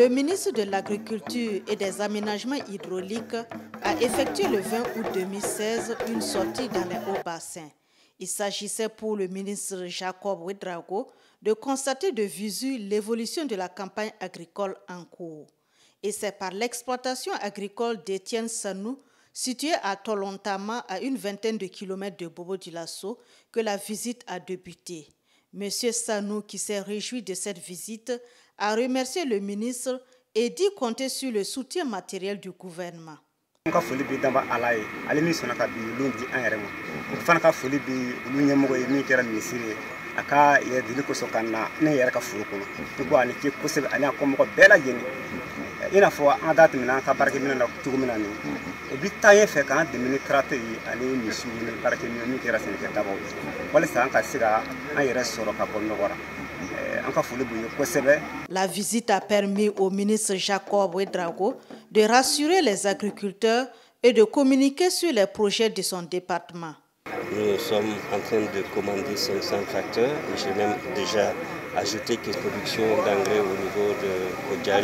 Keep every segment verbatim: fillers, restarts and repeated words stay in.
Le ministre de l'Agriculture et des Aménagements hydrauliques a effectué le vingt août deux mille seize une sortie dans les hauts bassins. Il s'agissait pour le ministre Jacob Ouédraogo de constater de visu l'évolution de la campagne agricole en cours. Et c'est par l'exploitation agricole d'Étienne Sanou, située à Tolontama, à une vingtaine de kilomètres de Bobo-Dioulasso, que la visite a débuté. Monsieur Sanou, qui s'est réjoui de cette visite, a remercié le ministre et dit compter sur le soutien matériel du gouvernement. ina fo an date mina ka barke mina na tugu mina ni e bi taye fe kan de mini traité ani misu ni barke mina ni kera sen ke dabo wala sa an ka siga an yere soro ka bonno wara an ka fuli bu ko sebe. La visite a permis au ministre Jacob Ouédraogo de rassurer les agriculteurs et de communiquer sur les projets de son département. Nous sommes en train de commander cinq cents tracteurs et j'ai même déjà ajouté quelques productions d'engrais au niveau de Kodjari,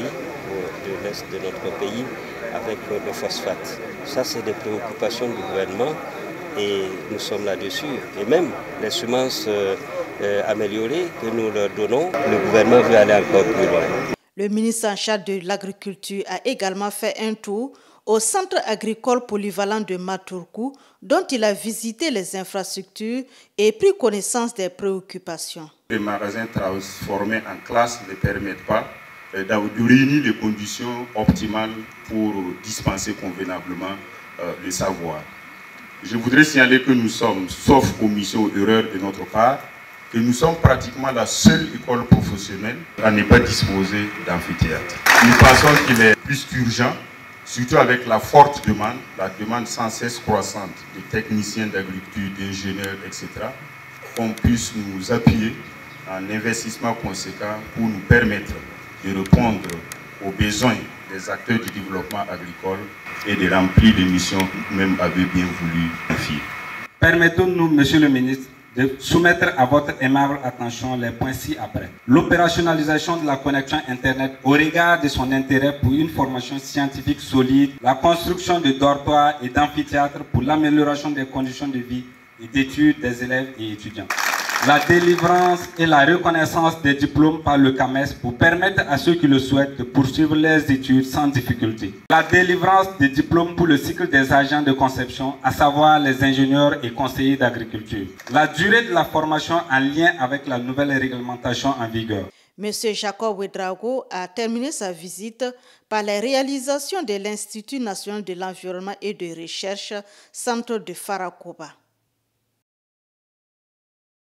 de l'est de notre pays, avec le phosphate. Ça, c'est des préoccupations du gouvernement et nous sommes là-dessus. Et même les semences euh, améliorées que nous leur donnons, le gouvernement veut aller encore plus loin. Le ministre en charge de l'Agriculture a également fait un tour au centre agricole polyvalent de Maturku, dont il a visité les infrastructures et pris connaissance des préoccupations. Les magasins transformés en classe ne permettent pas de réunir les conditions optimales pour dispenser convenablement le savoir. Je voudrais signaler que nous sommes, sauf omission ou erreur de notre part, que nous sommes pratiquement la seule école professionnelle à ne pas disposer d'amphithéâtre. Nous pensons qu'il est plus urgent, surtout avec la forte demande, la demande sans cesse croissante des techniciens d'agriculture, d'ingénieurs, et cetera, qu'on puisse nous appuyer en investissement conséquent pour nous permettre de répondre aux besoins des acteurs du développement agricole et de remplir les missions que vous-même avez bien voulu confier. Permettons-nous, Monsieur le ministre, de soumettre à votre aimable attention les points ci-après. L'opérationnalisation de la connexion Internet au regard de son intérêt pour une formation scientifique solide, la construction de dortoirs et d'amphithéâtres pour l'amélioration des conditions de vie et d'études des élèves et étudiants. La délivrance et la reconnaissance des diplômes par le C A M E S pour permettre à ceux qui le souhaitent de poursuivre leurs études sans difficulté. La délivrance des diplômes pour le cycle des agents de conception, à savoir les ingénieurs et conseillers d'agriculture. La durée de la formation en lien avec la nouvelle réglementation en vigueur. Monsieur Jacob Ouédraogo a terminé sa visite par les réalisations de l'Institut national de l'environnement et de recherche, centre de Farakoba.